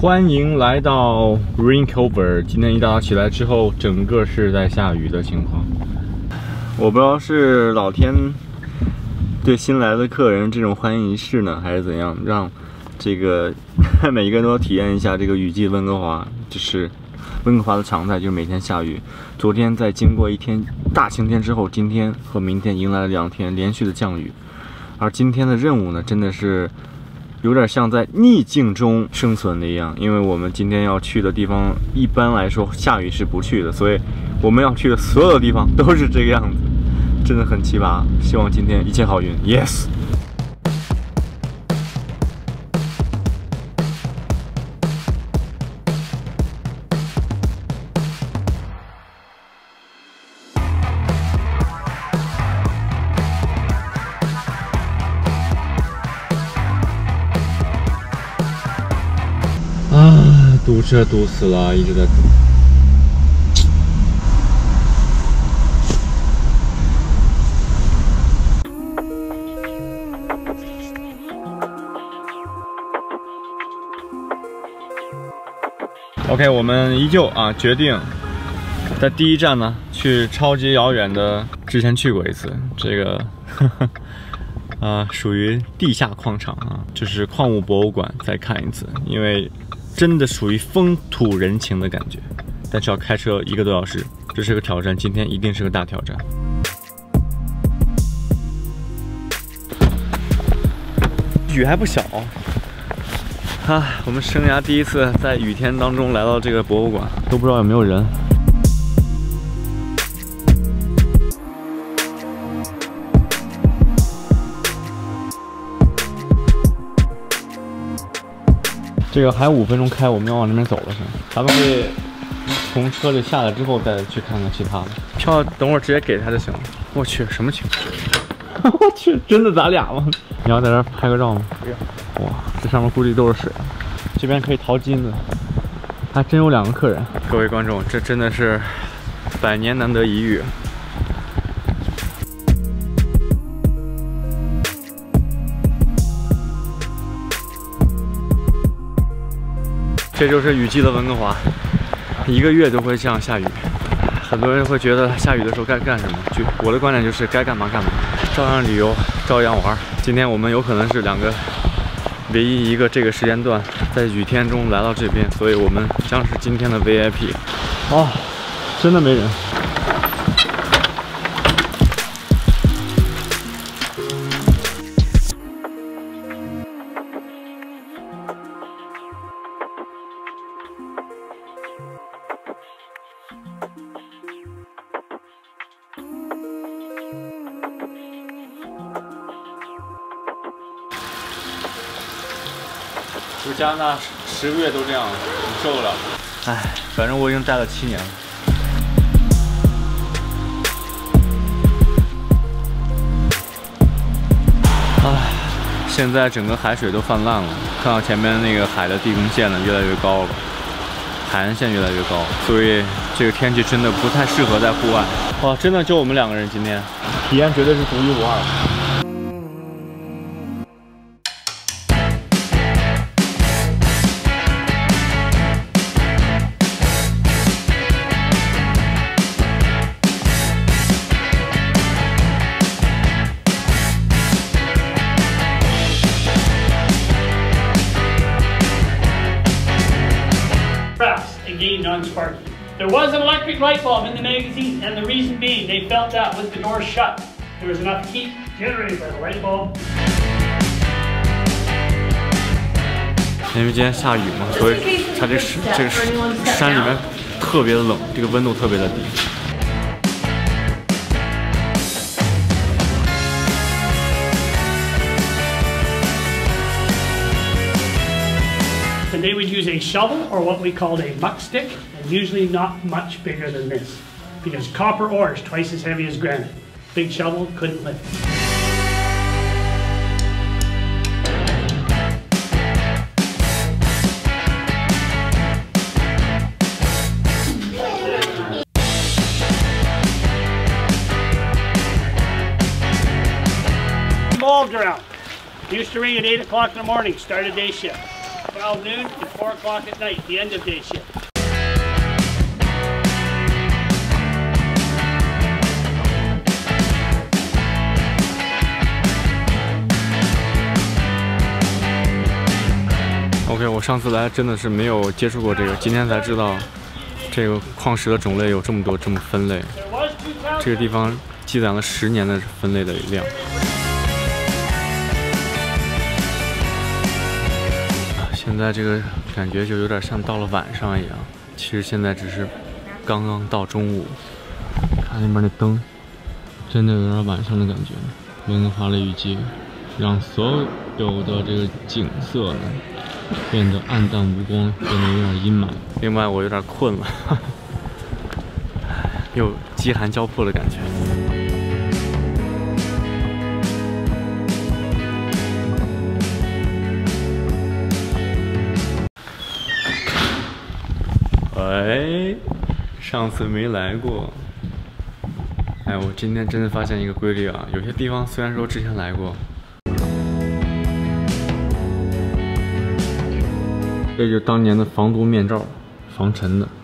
欢迎来到 Rincover。今天一大早起来之后，整个是在下雨的情况。我不知道是老天对新来的客人这种欢迎仪式呢，还是怎样，让这个每一个人都要体验一下这个雨季温哥华，就是温哥华的常态，就是每天下雨。昨天在经过一天大晴天之后，今天和明天迎来了2天连续的降雨。而今天的任务呢，真的是有点像在逆境中生存的一样，因为我们今天要去的地方，一般来说下雨是不去的，所以我们要去的所有地方都是这个样子，真的很奇葩。希望今天一切好运 ，Yes。堵车堵死了，一直在堵。OK， 我们依旧决定在第一站呢去超级遥远的，之前去过一次，这个属于地下矿场就是矿物博物馆，再看一次，因为真的属于风土人情的感觉，但是要开车1个多小时，这是个挑战，今天一定是个大挑战。雨还不小我们生涯第一次在雨天当中来到这个博物馆，都不知道有没有人。这个还有5分钟开，我们要往那边走了，是吗？咱们可以从车里下来之后再去看看其他的。票等会儿直接给他就行了。我去，什么情况？我去，真的咱俩吗？你要在这儿拍个照吗？不要。哇，这上面估计都是水。这边可以淘金子，还真有2个客人。各位观众，这真的是100年难得一遇。这就是雨季的温哥华，1个月都会这样下雨。很多人会觉得下雨的时候该干什么？我的观点就是该干嘛干嘛，照样旅游，照样玩。今天我们有可能是唯一一个这个时间段在雨天中来到这边，所以我们将是今天的 VIP。真的没人。就加拿大10个月都这样了，你受不了。反正我已经待了7年了。现在整个海水都泛滥了，看到前面那个海的地平线呢越来越高了，海岸线越来越高，所以这个天气真的不太适合在户外。真的就我们2个人今天，体验绝对是独一无二的。 Gained on sparking. There was an electric light bulb in the magazine, and the reason being they felt that with the door shut, there was enough heat generated by the light bulb. 因为今天下雨嘛，所以它这个山里面特别的冷，这个温度特别的低。 And they would use a shovel or what we called a muck stick, and usually not much bigger than this, because copper ore is twice as heavy as granite. Big shovel couldn't lift. Bulbs are out. Used to ring at 8 o'clock in the morning, start a day shift. 12 noon to 4 o'clock at night, the end of day shift. OK， 我上次来真的是没有接触过这个，今天才知道这个矿石的种类有这么多，这么分类。这个地方积攒了10年的分类的量。现在这个感觉就有点像到了晚上一样，其实现在只是刚刚到中午。看那边那灯，真的有点晚上的感觉。温哥华雷雨季让所有的这个景色呢变得暗淡无光，变得有点阴霾。另外，我有点困了，又饥寒交迫的感觉。喂，上次没来过。哎，我今天真的发现一个规律啊，有些地方虽然说之前来过。这就是当年的防毒面罩，防尘的。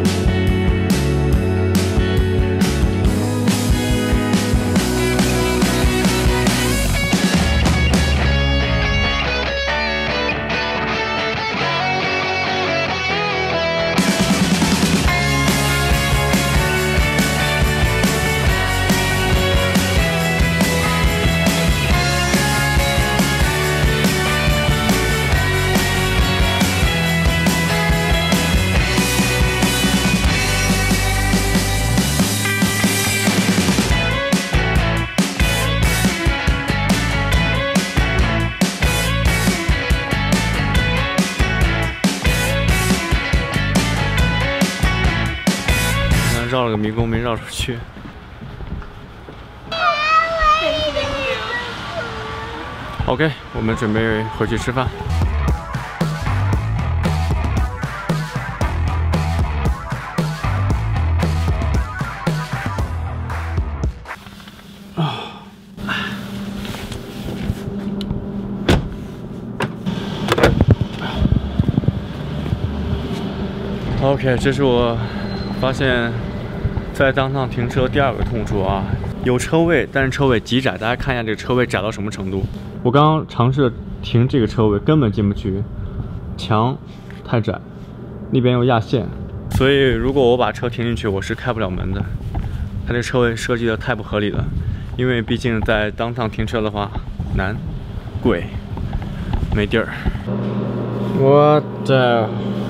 绕了个迷宫没绕出去。OK， 我们准备回去吃饭。OK， 这是我发现。在当趟停车第2个痛处啊，有车位，但是车位极窄。大家看一下这个车位窄到什么程度？我刚刚尝试停这个车位，根本进不去，墙太窄，那边又压线，所以如果我把车停进去，我是开不了门的。它这车位设计的太不合理了，因为毕竟在当趟停车的话难、贵、没地儿。What the？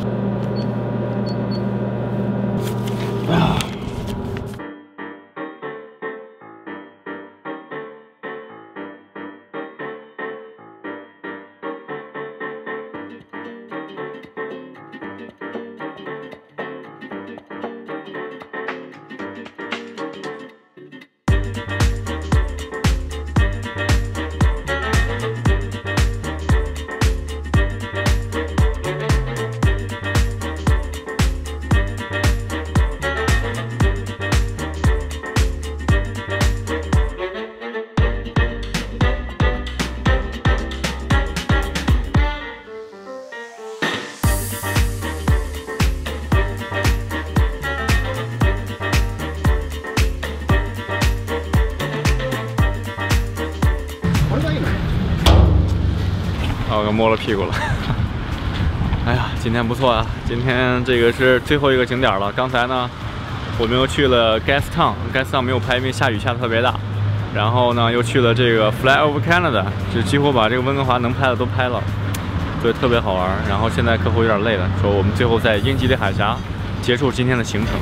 我摸了屁股了。哎呀，今天不错啊！今天这个是最后一个景点了。刚才呢，我们又去了 Gastown 没有拍，因为下雨下得特别大。然后呢，又去了这个 Fly Over Canada， 就几乎把这个温哥华能拍的都拍了，所以特别好玩。然后现在客户有点累了，说我们最后在英吉利海峡结束今天的行程。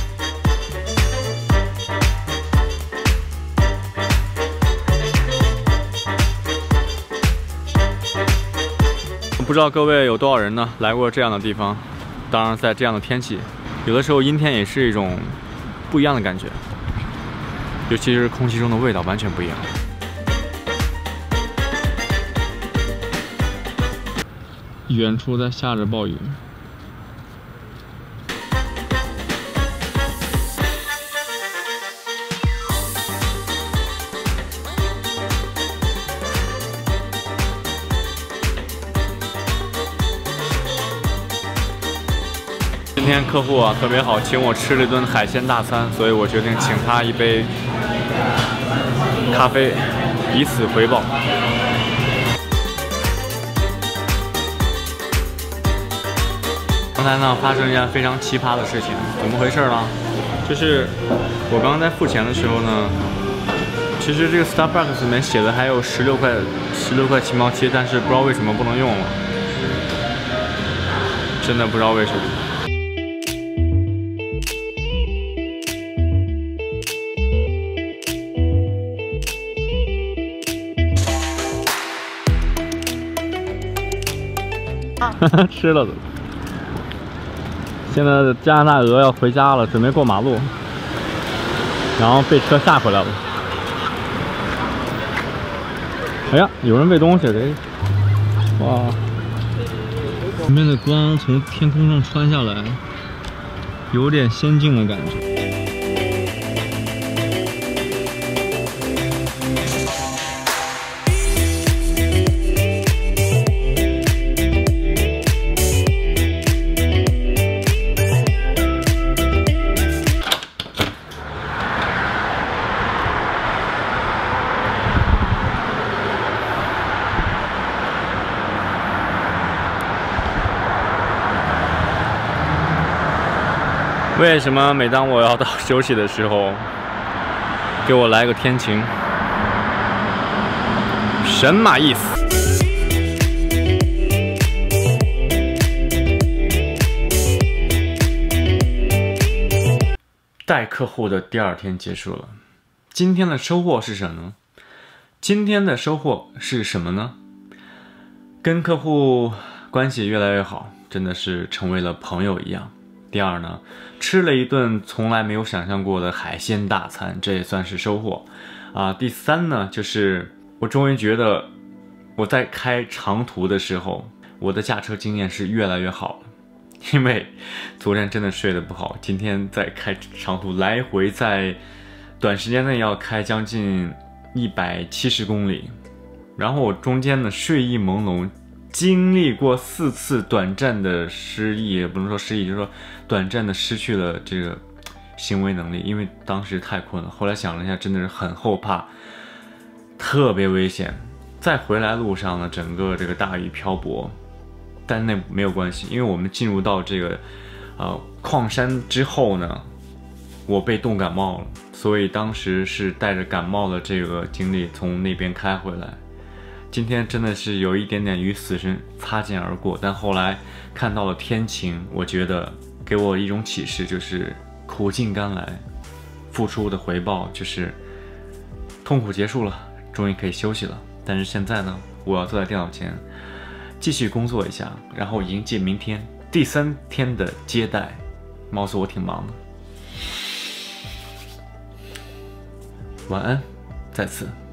不知道各位有多少人呢来过这样的地方？当然，在这样的天气，有的时候阴天也是一种不一样的感觉，尤其是空气中的味道完全不一样。远处在下着暴雨。 天客户特别好，请我吃了一顿海鲜大餐，所以我决定请他一杯咖啡，以此回报。刚才呢发生一件非常奇葩的事情，怎么回事呢？就是我刚刚在付钱的时候呢，其实这个 Starbucks 里面写的还有16块7毛7，但是不知道为什么不能用了，真的不知道为什么。吃了的。现在加拿大鹅要回家了，准备过马路，然后被车吓回来了。哎呀，有人喂东西，这哇！前面的光从天空上穿下来，有点仙境的感觉。为什么每当我要到休息的时候，给我来个天晴？什么意思？带客户的第2天结束了，今天的收获是什么呢？今天的收获是什么呢？跟客户关系越来越好，真的是成为了朋友一样。第2呢，吃了一顿从来没有想象过的海鲜大餐，这也算是收获啊。第3呢，就是我终于觉得我在开长途的时候，我的驾车经验是越来越好了。因为昨天真的睡得不好，今天在开长途，来回在短时间内要开将近170公里，然后我中间呢睡意朦胧。经历过4次短暂的失忆，也不能说失忆，就是说短暂的失去了这个行为能力，因为当时太困了。后来想了一下，真的是很后怕，特别危险。再回来路上呢，整个这个大雨漂泊，但那没有关系，因为我们进入到这个矿山之后呢，我被冻感冒了，所以当时是带着感冒的这个经历从那边开回来。今天真的是有一点点与死神擦肩而过，但后来看到了天晴，我觉得给我一种启示，就是苦尽甘来，付出的回报就是痛苦结束了，终于可以休息了。但是现在呢，我要坐在电脑前继续工作一下，然后迎接明天第3天的接待。貌似我挺忙的。晚安，再次。